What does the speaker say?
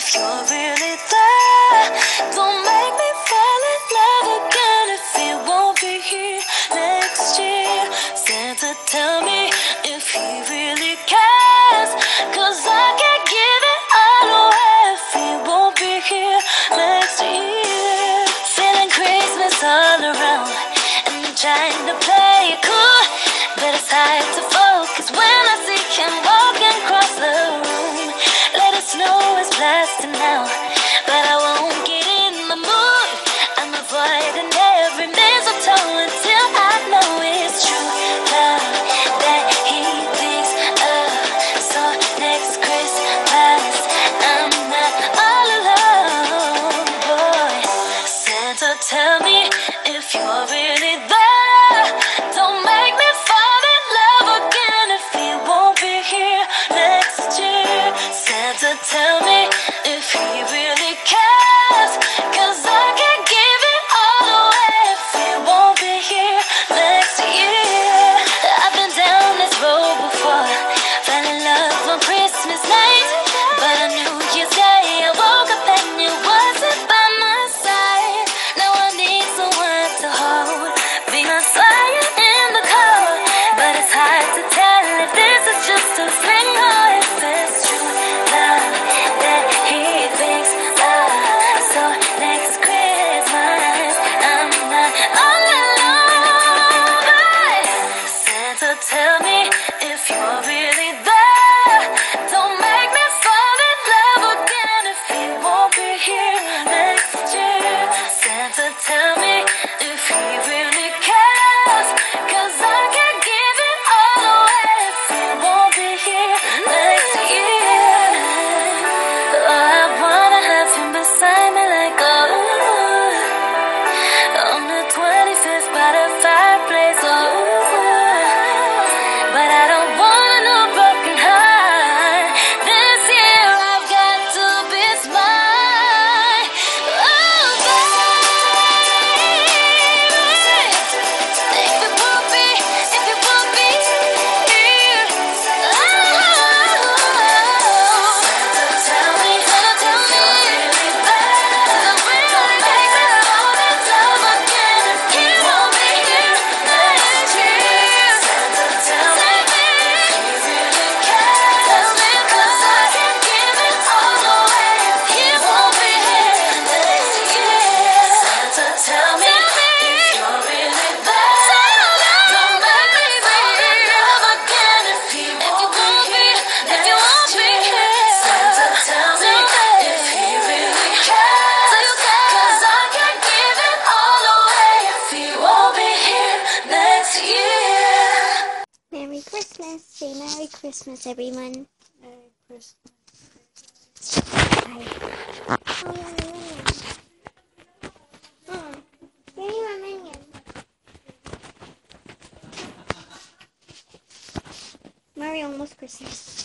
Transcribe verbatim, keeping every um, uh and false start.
if you're really there. Don't make me fall in love again if he won't be here next year. Santa, tell me if he really cares, 'cause I can't give it all away if he won't be here next year. Feeling Christmas all around and I'm trying to play it cool, but it's hard to focus when I see him walking across the room. Let it snow is blasting now, but I won't get in the mood. I'm avoiding every mistletoe until I know it's true love that he thinks of. So next Christmas I'm not all alone, boy. Santa, tell me if you're really there. Don't make me fall in love again if he won't be here next year. Santa, tell me if he really cares, 'cause I can't give it all away if he won't be here next year. I've been down this road before, fell in love on Christmas night, but on New Year's Day I woke up and you wasn't by my side. Now I need someone to hold, be my fire in the cold, but it's hard to tell if this is just a fling or if it's true love that he thinks of. So next Christmas I'm not all alone, but Santa, tell me if you're really there. Don't make me fall in love again if he won't be here next year. Santa, tell me if he really cares, 'cause I can't give it all away if he won't be here next year. Oh, I wanna have him beside me like oh, on the twenty-fifth by the fireplace, oh, but I don't want no broken heart. This year I've got to be smart. Oh, baby, if it won't be, if it won't be here, oh, tell me, tell me, really bad. Don't make me fall in love again if he won't be here next year. Tell me if he really cares. Tell me 'cause I can't give it all away if he won't be here next year. Santa, tell me if you're really there. Don't make me fall in love again if he won't be here next year. Santa, tell me if he really cares, 'cause I can't give it all away if he won't be here next year. Merry Christmas. Say Merry Christmas, everyone. Merry Christmas. Bye. Oh, yeah, minion. Oh, give me my minion. Merry almost Christmas.